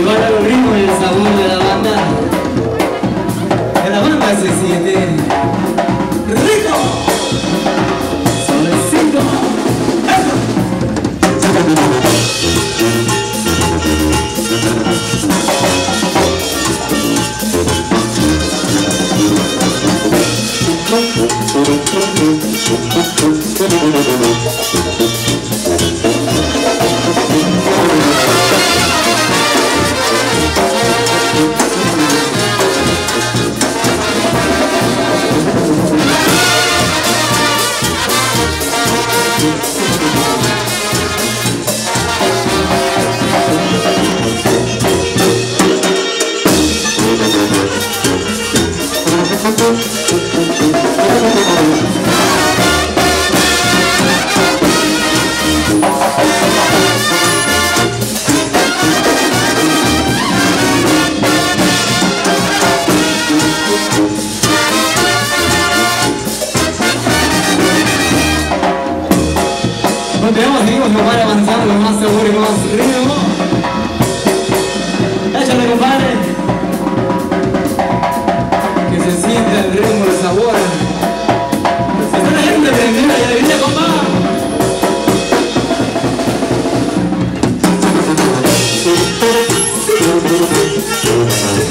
igual al ritmo y el sabor de la banda. De la banda se siente rico. Suavecito. Seguimos compadre avanzando con más seguro y más ritmo. Échale compadre, que se sienta el ritmo, el sabor. Está la gente prendida y alegría compadre. Sí.